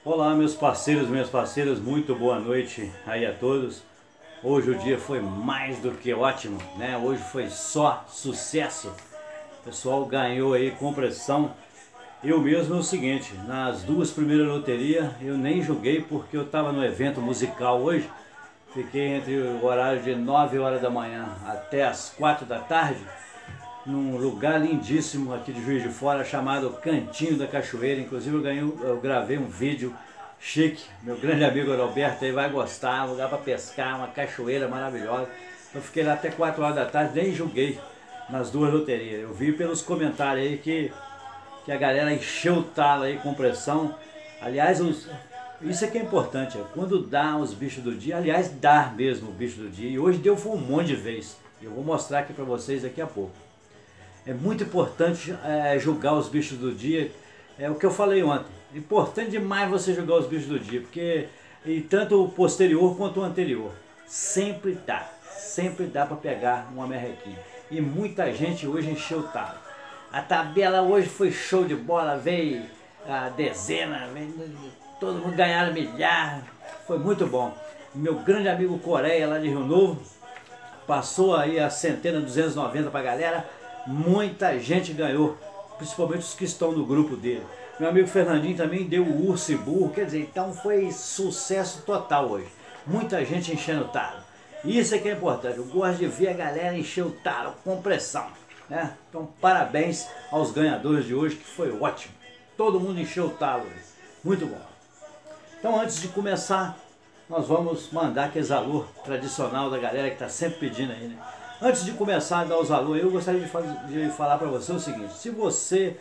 Olá, meus parceiros, minhas parceiras, muito boa noite aí a todos. Hoje o dia foi mais do que ótimo, né? Hoje foi só sucesso. O pessoal ganhou aí compressão. Eu mesmo é o seguinte, nas duas primeiras loterias eu nem joguei porque eu estava no evento musical hoje. Fiquei entre o horário de 9 horas da manhã até as 4 da tarde, num lugar lindíssimo aqui de Juiz de Fora chamado Cantinho da Cachoeira. Inclusive eu gravei um vídeo chique, meu grande amigo Roberto aí vai gostar, um lugar para pescar, uma cachoeira maravilhosa. Eu fiquei lá até 4 horas da tarde, nem joguei nas duas loterias. Eu vi pelos comentários aí que a galera encheu o talo aí com pressão. Aliás, isso é que é importante, quando dá os bichos do dia, aliás, dá mesmo o bicho do dia. E hoje deu foi um monte de vez. Eu vou mostrar aqui para vocês daqui a pouco. É muito importante julgar os bichos do dia. É o que eu falei ontem. É importante demais você julgar os bichos do dia, porque e tanto o posterior quanto o anterior. Sempre dá para pegar uma merrequinha. E muita gente hoje encheu o talo. A tabela hoje foi show de bola, veio a dezena, todo mundo ganharam milhar, foi muito bom. Meu grande amigo Coreia lá de Rio Novo passou aí a centena 290 para a galera. Muita gente ganhou, principalmente os que estão no grupo dele. Meu amigo Fernandinho também deu o urso e burro, quer dizer, então foi sucesso total hoje. Muita gente enchendo o talo. Isso é que é importante, eu gosto de ver a galera encher o talo com pressão, né? Então parabéns aos ganhadores de hoje, que foi ótimo. Todo mundo encheu o talo hoje, muito bom. Então antes de começar, nós vamos mandar aqueles alô tradicional da galera que está sempre pedindo aí, né? Antes de começar a dar os alô, eu gostaria de falar para você o seguinte: se você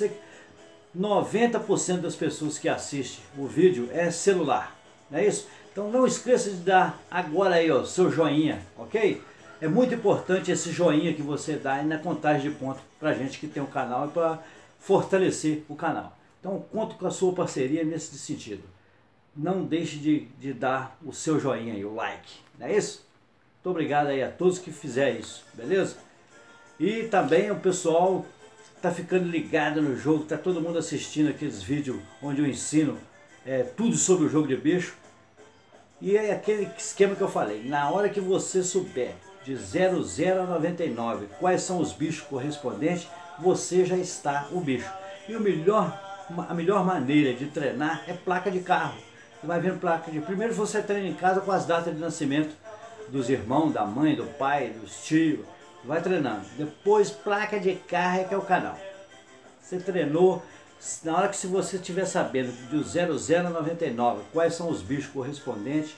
90% das pessoas que assistem o vídeo é celular, não é isso? Então não esqueça de dar agora aí, ó, seu joinha, ok? É muito importante esse joinha que você dá aí na contagem de ponto para gente que tem um canal e para fortalecer o canal. Então conto com a sua parceria nesse sentido. Não deixe de dar o seu joinha aí, o like, não é isso? Muito obrigado aí a todos que fizeram isso, beleza? E também o pessoal tá ficando ligado no jogo, tá todo mundo assistindo aqueles vídeos onde eu ensino tudo sobre o jogo de bicho. E é aquele esquema que eu falei, na hora que você souber de 00 a 99 quais são os bichos correspondentes, você já está o bicho. E a melhor maneira de treinar é placa de carro. Você vai vendo placa de... Primeiro você treina em casa com as datas de nascimento dos irmãos, da mãe, do pai, dos tios, vai treinando. Depois placa de carro é que é o canal. Você treinou, na hora que se você estiver sabendo do 00 a 99 quais são os bichos correspondentes,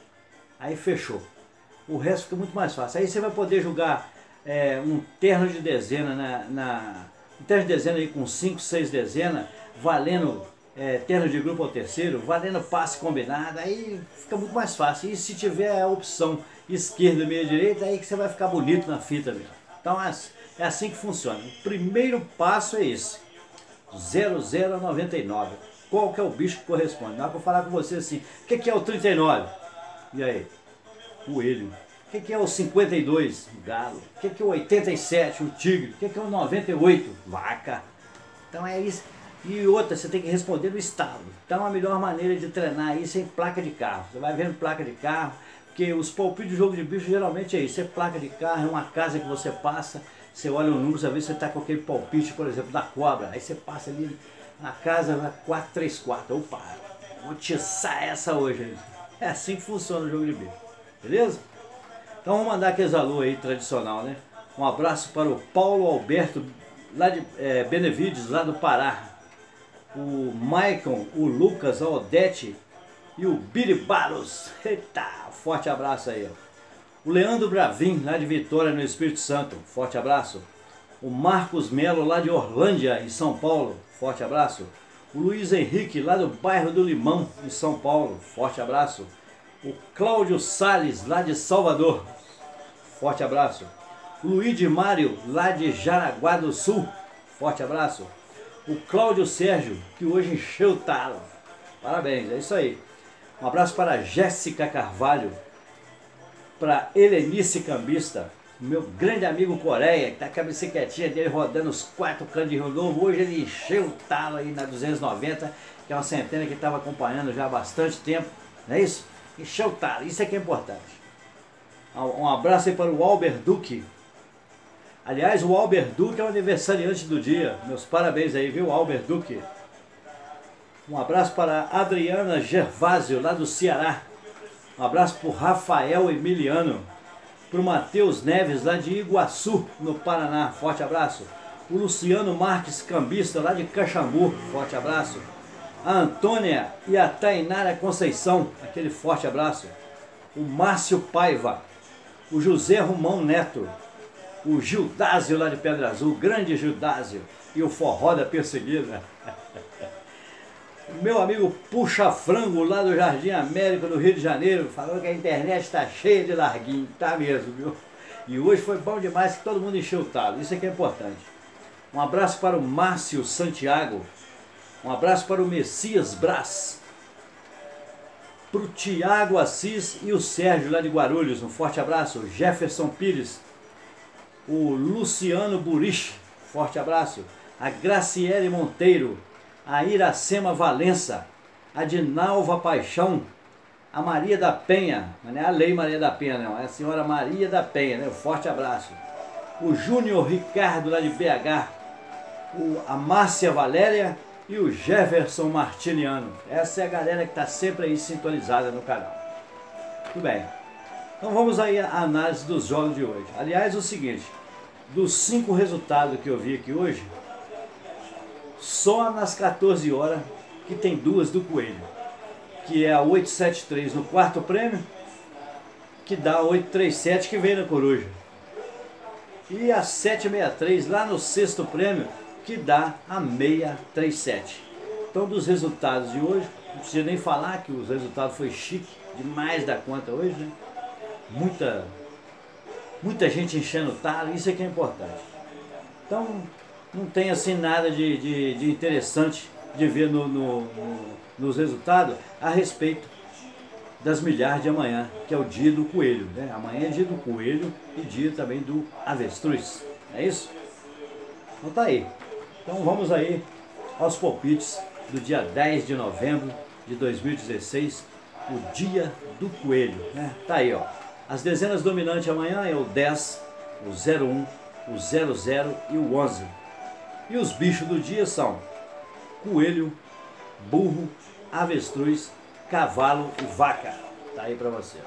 aí fechou. O resto fica muito mais fácil. Aí você vai poder jogar um terno de dezena, um terno de dezena aí com 5, 6 dezenas, valendo terno de grupo ao terceiro, valendo passe combinado, aí fica muito mais fácil. E se tiver a opção esquerda, meia, direita, aí que você vai ficar bonito na fita mesmo. Então é assim que funciona. O primeiro passo é esse, 00 a 99. Qual que é o bicho que corresponde? Na hora que eu falar com você assim, o que é o 39? E aí? Coelho. O que é o 52? Galo. O que é o 87? O tigre. O que é o 98? Vaca. Então é isso. E outra, você tem que responder no estado. Então a melhor maneira de treinar isso é em placa de carro. Você vai vendo placa de carro, porque os palpites de jogo de bicho geralmente é isso. É placa de carro, é uma casa que você passa, você olha o número, você vê se você está com aquele palpite, por exemplo, da cobra. Aí você passa ali na casa, na 434. Opa, vou tiçar essa hoje. É assim que funciona o jogo de bicho. Beleza? Então vamos mandar aqueles alô aí tradicional, né? Um abraço para o Paulo Alberto, lá de Benevides, lá do Pará. O Maicon, o Lucas, a Odete e o Biribaros. Eita, forte abraço aí. O Leandro Bravin, lá de Vitória, no Espírito Santo. Forte abraço. O Marcos Melo, lá de Orlândia, em São Paulo. Forte abraço. O Luiz Henrique, lá do bairro do Limão, em São Paulo. Forte abraço. O Cláudio Salles, lá de Salvador. Forte abraço. O Luiz de Mário, lá de Jaraguá do Sul. Forte abraço. O Cláudio Sérgio, que hoje encheu o talo. Parabéns, é isso aí. Um abraço para a Jéssica Carvalho, para Helenice Cambista, meu grande amigo Coreia, que tá com a bicicletinha dele rodando os 4 cantos de Rio Novo. Hoje ele encheu o talo aí na 290, que é uma centena que estava acompanhando já há bastante tempo, não é isso? Encheu o talo, isso é que é importante. Um abraço aí para o Albert Duque. Aliás, o Albert Duque é o aniversariante do dia. Meus parabéns aí, viu, Albert Duque? Um abraço para a Adriana Gervásio, lá do Ceará. Um abraço para o Rafael Emiliano. Para o Matheus Neves, lá de Iguaçu, no Paraná. Forte abraço. O Luciano Marques, cambista, lá de Caxambu. Forte abraço. A Antônia e a Tainara Conceição. Aquele forte abraço. O Márcio Paiva. O José Romão Neto. O Gildásio, lá de Pedra Azul. Grande Gildásio. E o Forró da Perseguida. Meu amigo Puxa Frango, lá do Jardim América, no Rio de Janeiro, falou que a internet está cheia de larguinho. Tá mesmo, viu? E hoje foi bom demais, que todo mundo encheu o talo. Isso aqui é importante. Um abraço para o Márcio Santiago. Um abraço para o Messias Brás. Para o Tiago Assis e o Sérgio, lá de Guarulhos. Um forte abraço. O Jefferson Pires. O Luciano Burich. Forte abraço. A Graciele Monteiro. A Iracema Valença, a Dinalva Paixão, a Maria da Penha, não é a Lei Maria da Penha não, é a senhora Maria da Penha, né? Um forte abraço. O Júnior Ricardo, lá de BH, a Márcia Valéria e o Jefferson Martiniano. Essa é a galera que está sempre aí sintonizada no canal. Tudo bem. Então vamos aí à análise dos jogos de hoje. Aliás, é o seguinte, dos 5 resultados que eu vi aqui hoje, só nas 14 horas que tem 2 do Coelho, que é a 873 no quarto prêmio, que dá a 837 que veio na Coruja, e a 763 lá no sexto prêmio, que dá a 637. Então, dos resultados de hoje, não precisa nem falar que os resultados foi chique demais da conta hoje, né? Muita gente enchendo o talo, isso é que é importante. Então, não tem assim nada de interessante de ver nos resultados a respeito das milhares de amanhã, que é o dia do coelho, né? Amanhã é dia do coelho e dia também do avestruz, é isso? Então tá aí. Então vamos aí aos palpites do dia 10 de novembro de 2016, o dia do coelho, né? Tá aí, ó. As dezenas dominantes amanhã é o 10, o 01, o 00 e o 11. E os bichos do dia são coelho, burro, avestruz, cavalo e vaca. Tá aí pra você.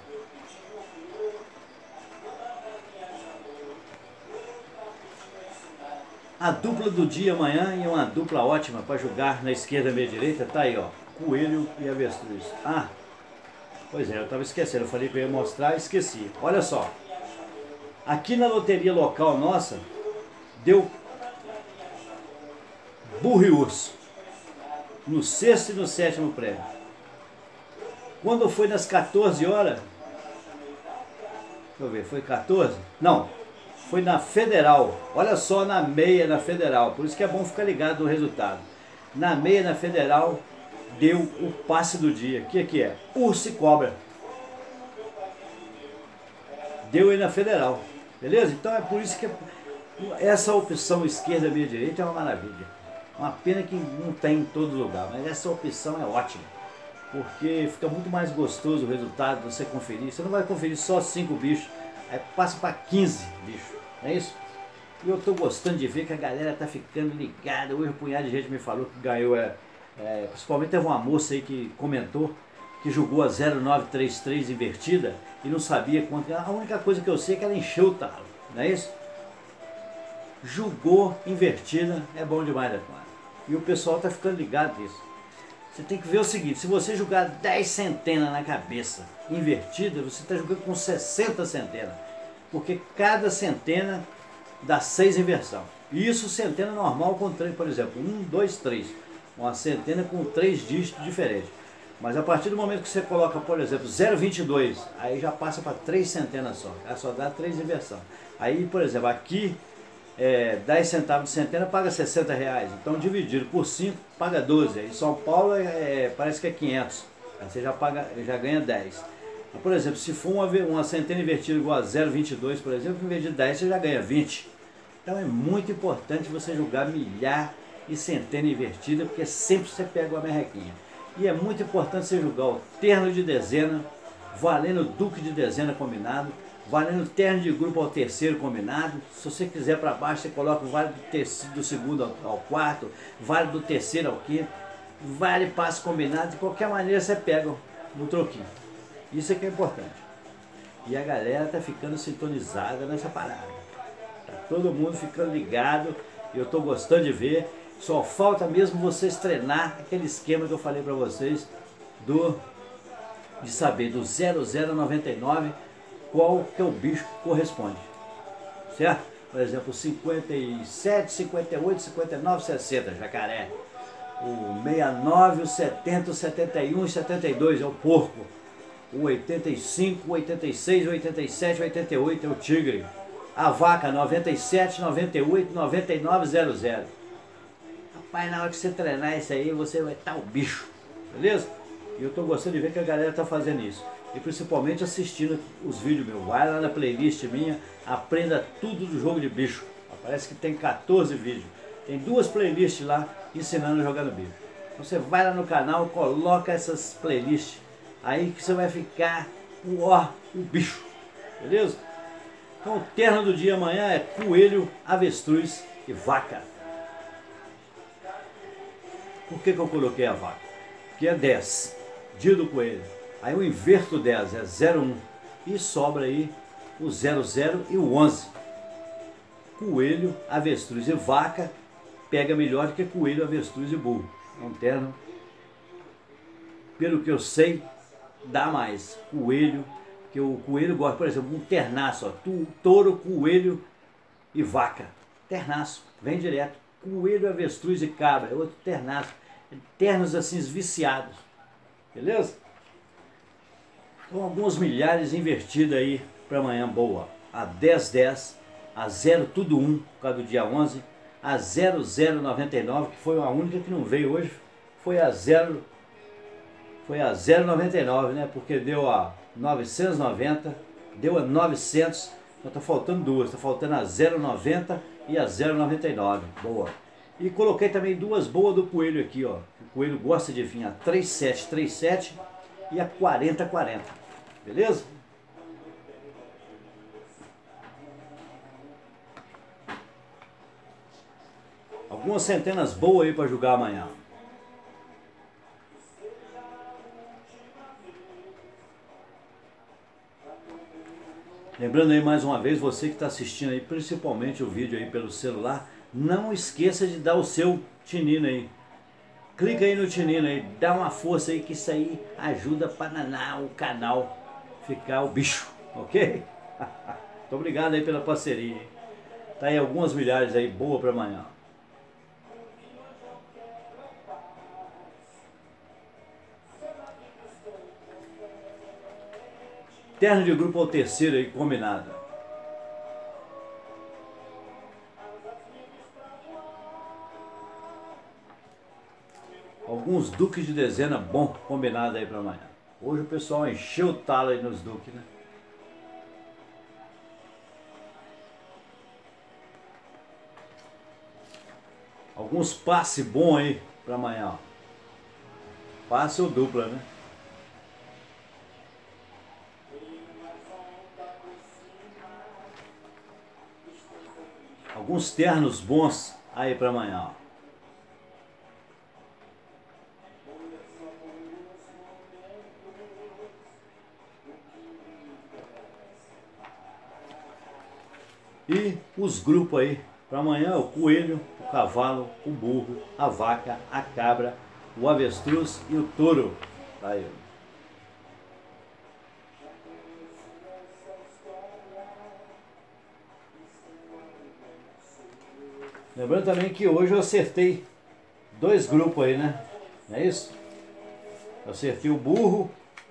A dupla do dia amanhã é uma dupla ótima para jogar na esquerda e meia direita. Tá aí, ó. Coelho e avestruz. Ah, pois é, eu tava esquecendo. Eu falei que eu ia mostrar e esqueci. Olha só. Aqui na loteria local nossa, deu burro e urso, no sexto e no sétimo prêmio. Quando foi nas 14 horas, deixa eu ver, foi 14? Não, foi na Federal. Olha só, na meia na Federal, por isso que é bom ficar ligado no resultado. Na meia na Federal, deu o passe do dia. O que é? Urso e cobra. Deu aí na Federal, beleza? Então é por isso que essa opção esquerda, meia direita é uma maravilha. Uma pena que não tem em todo lugar, mas essa opção é ótima, porque fica muito mais gostoso o resultado de você conferir. Você não vai conferir só 5 bichos, aí passa para 15 bichos, não é isso? E eu estou gostando de ver que a galera está ficando ligada. Hoje um punhado de gente me falou que ganhou, principalmente teve uma moça aí que comentou que jogou a 0933 invertida e não sabia quanto. A única coisa que eu sei é que ela encheu o talo, não é isso? Jogou invertida, é bom demais da conta. E o pessoal está ficando ligado nisso. Você tem que ver o seguinte, se você jogar 10 centenas na cabeça invertida, você está jogando com 60 centenas. Porque cada centena dá 6 inversão. E isso centena normal com 3, por exemplo, 1, 2, 3. Uma centena com 3 dígitos diferentes. Mas a partir do momento que você coloca, por exemplo, 0,22, aí já passa para 3 centenas só. Ela só dá 3 inversão. Aí, por exemplo, aqui 10 centavos de centena paga R$60. Então dividido por 5 paga 12. Em São Paulo parece que é 500. Aí você já ganha 10. Por exemplo, se for uma centena invertida igual a 0,22, por exemplo, em vez de 10 você já ganha 20. Então é muito importante você jogar milhar e centena invertida, porque sempre você pega uma merrequinha. E é muito importante você jogar o terno de dezena, valendo duque de dezena combinado, valendo terno de grupo ao terceiro combinado. Se você quiser para baixo, você coloca o vale do segundo ao quarto, vale do terceiro ao quinto, vale passe combinado. De qualquer maneira você pega no troquinho. Isso é que é importante. E a galera tá ficando sintonizada nessa parada. Tá todo mundo ficando ligado. Eu estou gostando de ver. Só falta mesmo vocês treinar aquele esquema que eu falei para vocês de saber do 0099 qual que é o bicho que corresponde. Certo? Por exemplo, 57, 58, 59, 60, jacaré. O 69, o 70, o 71 e 72 é o porco. O 85, 86, 87, 88 é o tigre. A vaca 97, 98, 99, 00. Rapaz, na hora que você treinar isso aí, você vai estar o bicho. Beleza? E eu estou gostando de ver que a galera está fazendo isso. E principalmente assistindo os vídeos meus. Vai lá na playlist minha, aprenda tudo do jogo de bicho. Parece que tem 14 vídeos. Tem 2 playlists lá ensinando a jogar no bicho. Você vai lá no canal, coloca essas playlists. Aí que você vai ficar o bicho. Beleza? Então o terno do dia amanhã é coelho, avestruz e vaca. Por que eu coloquei a vaca? Porque é 10, dia do coelho. Aí eu inverto 10, é 01. E sobra aí o 00 e o 11. Coelho, avestruz e vaca pega melhor do que coelho, avestruz e burro. É um terno, pelo que eu sei, dá mais. Coelho, que o coelho gosta, por exemplo, um ternaço, ó, touro, coelho e vaca. Ternaço, vem direto. Coelho, avestruz e cabra, é outro ternaço. Ternos assim viciados. Beleza? Então alguns milhares invertidos aí para amanhã, boa. A 10, 10, a 0, tudo 1, por causa do dia 11. A 0099, que foi a única que não veio hoje, foi a 099, né? Porque deu a 990, deu a 900, então tá faltando 2, tá faltando a 090 e a 099, boa. E coloquei também 2 boas do coelho aqui, ó. O coelho gosta de vir a 3737 e a 4040, beleza? Algumas centenas boas aí para jogar amanhã. Lembrando aí mais uma vez, você que está assistindo aí, principalmente o vídeo aí pelo celular, não esqueça de dar o seu tinino aí. Clica aí no tinino aí, dá uma força aí que isso aí ajuda para nanar o canal ficar o bicho, ok? Muito obrigado aí pela parceria. Tá aí algumas milhares aí, boa para amanhã. Terno de grupo ao terceiro aí, combinado. Alguns duques de dezena bom combinado aí para amanhã. Hoje o pessoal encheu o talo aí nos duques, né? Alguns passe bom aí para amanhã, ó. Passe ou dupla, né? Alguns ternos bons aí para amanhã, ó. E os grupos aí para amanhã: o coelho, o cavalo, o burro, a vaca, a cabra, o avestruz e o touro. Tá aí. Lembrando também que hoje eu acertei 2 grupos aí, né? Não é isso? Eu acertei o burro.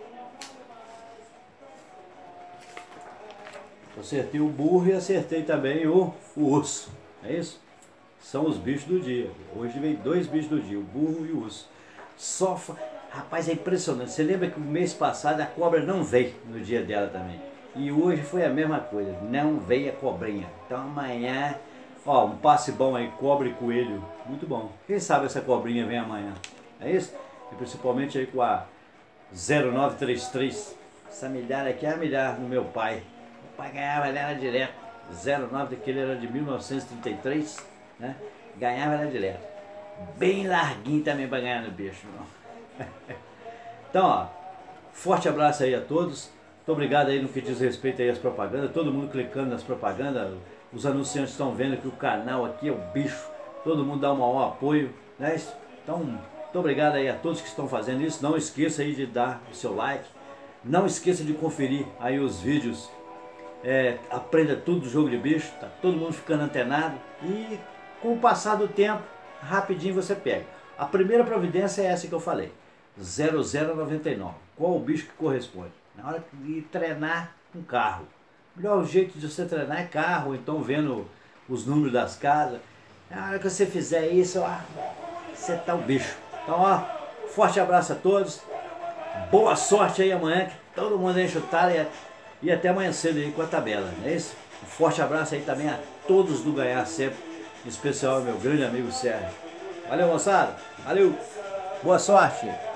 Acertei o burro e acertei também o urso. É isso? São os bichos do dia. Hoje veio 2 bichos do dia, o burro e o urso. Rapaz, é impressionante. Você lembra que o mês passado a cobra não veio no dia dela também. E hoje foi a mesma coisa, não veio a cobrinha. Então amanhã, ó, um passe bom aí, cobra e coelho, muito bom. Quem sabe essa cobrinha vem amanhã, é isso? E principalmente aí com a 0933. Essa milhar aqui é a milhar do meu pai. O pai ganhava ela direto. 09 daquele era de 1933, né? Ganhava ela direto. Bem larguinho também para ganhar no bicho, não. Então, ó, forte abraço aí a todos. Muito obrigado aí no que diz respeito aí às propagandas. Todo mundo clicando nas propagandas. Os anunciantes estão vendo que o canal aqui é o bicho. Todo mundo dá um maior apoio, né? Então, muito obrigado aí a todos que estão fazendo isso. Não esqueça aí de dar o seu like. Não esqueça de conferir aí os vídeos. Aprenda tudo do jogo de bicho. Tá todo mundo ficando antenado. E com o passar do tempo, rapidinho você pega. A primeira providência é essa que eu falei. 0099. Qual o bicho que corresponde? Na hora de treinar um carro. O melhor jeito de você treinar é carro, ou então vendo os números das casas. Na hora que você fizer isso, ó, você tá o bicho. Então, ó, forte abraço a todos. Boa sorte aí amanhã, que todo mundo enche o talo e até amanhã cedo aí com a tabela, não é isso? Um forte abraço aí também a todos do Ganhar Sempre, em especial ao meu grande amigo Sérgio. Valeu, moçada. Valeu. Boa sorte.